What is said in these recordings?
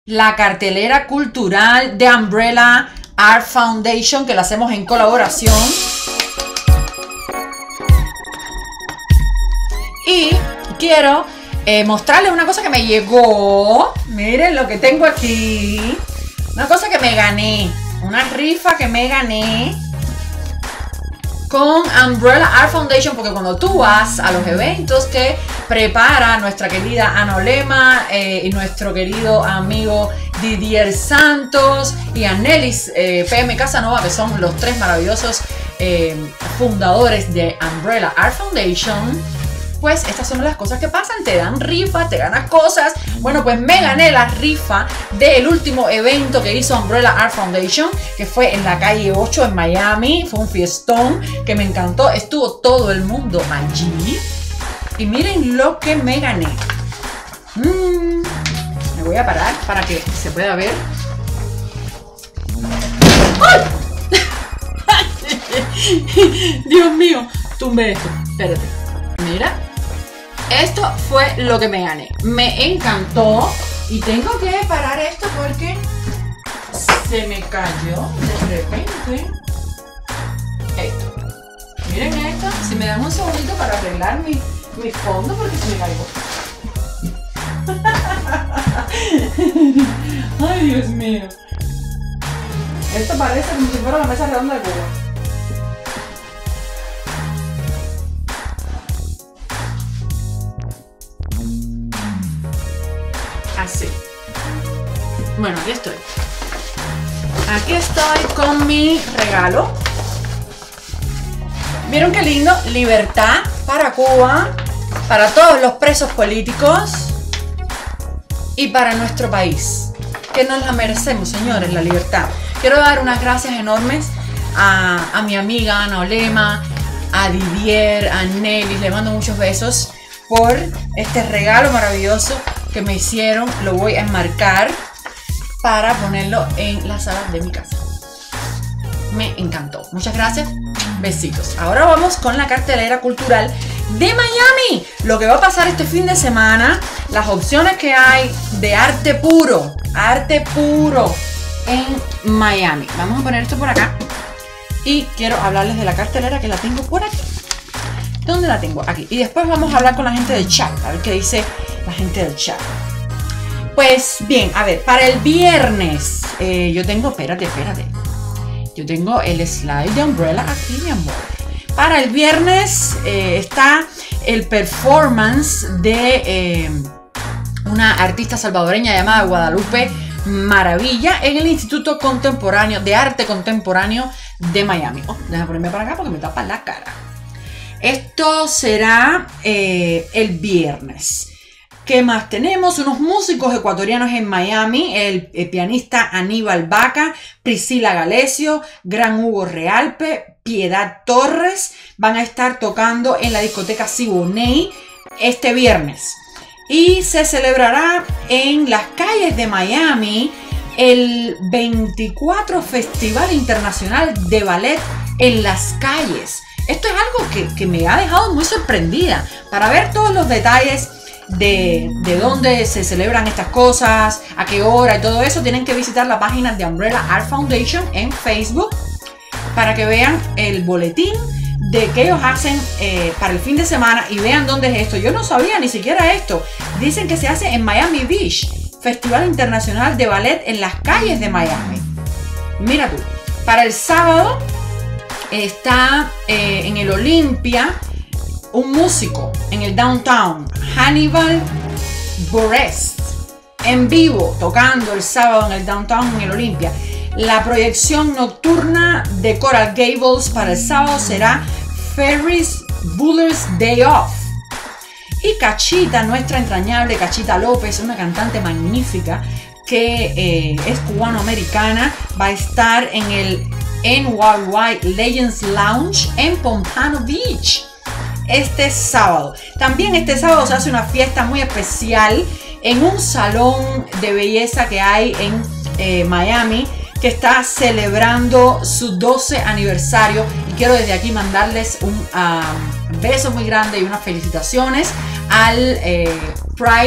la cartelera cultural de Umbrella Art Foundation, que la hacemos en colaboración. Y quiero mostrarles una cosa que me llegó. Miren lo que tengo aquí. Una cosa que me gané. Una rifa que me gané con Umbrella Art Foundation, porque cuando tú vas a los eventos que prepara nuestra querida Ana Olema y nuestro querido amigo Didier Santos y Anelis PM Casanova, que son los tres maravillosos fundadores de Umbrella Art Foundation, pues estas son las cosas que pasan, te dan rifa, te ganas cosas. Bueno, pues me gané la rifa del último evento que hizo Umbrella Art Foundation, que fue en la calle 8 en Miami. Fue un fiestón que me encantó, estuvo todo el mundo allí. Y miren lo que me gané. Me voy a parar para que se pueda ver. ¡Ay! Dios mío, tumbé esto, espérate. Mira. Esto fue lo que me gané. Me encantó. Y tengo que parar esto porque se me cayó de repente. Esto. Miren esto. Si me dan un segundito para arreglar mi fondo porque se me cayó. Ay, Dios mío. Esto parece como si fuera la mesa redonda de Cuba. Así. Bueno, aquí estoy. Aquí estoy con mi regalo. ¿Vieron qué lindo? Libertad para Cuba, para todos los presos políticos y para nuestro país, que nos la merecemos, señores, la libertad. Quiero dar unas gracias enormes a mi amiga Ana Olema, a Didier, a Nelly. Le mando muchos besos por este regalo maravilloso que me hicieron. Lo voy a enmarcar para ponerlo en la sala de mi casa. Me encantó. Muchas gracias. Besitos. Ahora vamos con la cartelera cultural de Miami. Lo que va a pasar este fin de semana. Las opciones que hay de arte puro. Arte puro en Miami. Vamos a poner esto por acá. Y quiero hablarles de la cartelera, que la tengo por aquí. ¿Dónde la tengo? Aquí. Y después vamos a hablar con la gente del chat. A ver qué dice la gente del chat. Pues bien, a ver, para el viernes yo tengo, espérate. Yo tengo el slide de Umbrella aquí, mi amor. Para el viernes está el performance de una artista salvadoreña llamada Guadalupe Maravilla en el Instituto Contemporáneo de Arte Contemporáneo de Miami. Déjame ponerme para acá porque me tapa la cara. Esto será el viernes. ¿Qué más tenemos? Unos músicos ecuatorianos en Miami, el pianista Aníbal Vaca, Priscila Galesio, Gran Hugo Realpe, Piedad Torres, van a estar tocando en la discoteca Siboney este viernes. Y se celebrará en las calles de Miami el 24 Festival Internacional de Ballet en las Calles. Esto es algo que me ha dejado muy sorprendida. Para ver todos los detalles de dónde se celebran estas cosas, a qué hora y todo eso, tienen que visitar la página de Umbrella Art Foundation en Facebook para que vean el boletín de que ellos hacen para el fin de semana y vean dónde es esto. Yo no sabía ni siquiera esto. Dicen que se hace en Miami Beach, Festival Internacional de Ballet en las calles de Miami. Mira tú, para el sábado está en el Olympia un músico en el downtown, Hannibal Buress, en vivo, tocando el sábado en el downtown en el Olympia. La proyección nocturna de Coral Gables para el sábado será Ferris Buller's Day Off. Y Cachita, nuestra entrañable Cachita López, una cantante magnífica que es cubano-americana, va a estar en el NYY Legends Lounge en Pompano Beach este sábado. También este sábado se hace una fiesta muy especial en un salón de belleza que hay en Miami, que está celebrando su 12 aniversario, y quiero desde aquí mandarles un beso muy grande y unas felicitaciones al Pride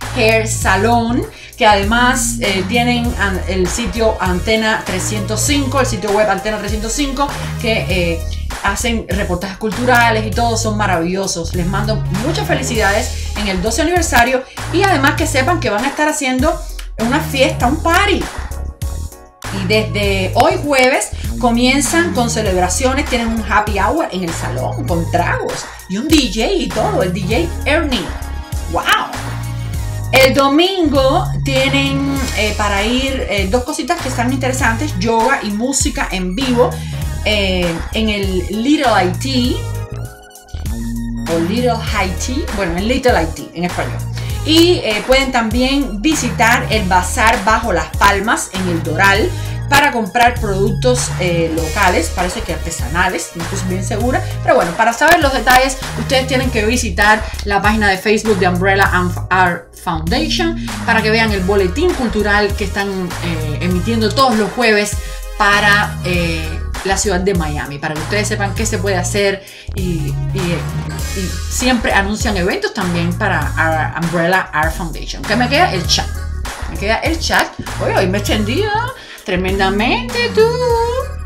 Hair Salon, que además tienen el sitio Antena 305, el sitio web Antena 305, que hacen reportajes culturales y todos son maravillosos. Les mando muchas felicidades en el 12 aniversario y además que sepan que van a estar haciendo una fiesta, un party. Y desde hoy jueves comienzan con celebraciones, tienen un happy hour en el salón con tragos y un DJ y todo, el DJ Ernie. ¡Wow! El domingo tienen para ir dos cositas que están interesantes, yoga y música en vivo en el Little Haití o Little Haití, bueno, en Little Haití en español. Y pueden también visitar el Bazar Bajo las Palmas en el Doral para comprar productos locales, parece que artesanales, no estoy bien segura. Pero bueno, para saber los detalles, ustedes tienen que visitar la página de Facebook de Umbrella Art Foundation para que vean el boletín cultural que están emitiendo todos los jueves para la ciudad de Miami, para que ustedes sepan qué se puede hacer y siempre anuncian eventos también para Umbrella Art Foundation. Que me queda el chat. Hoy me he extendido tremendamente tú.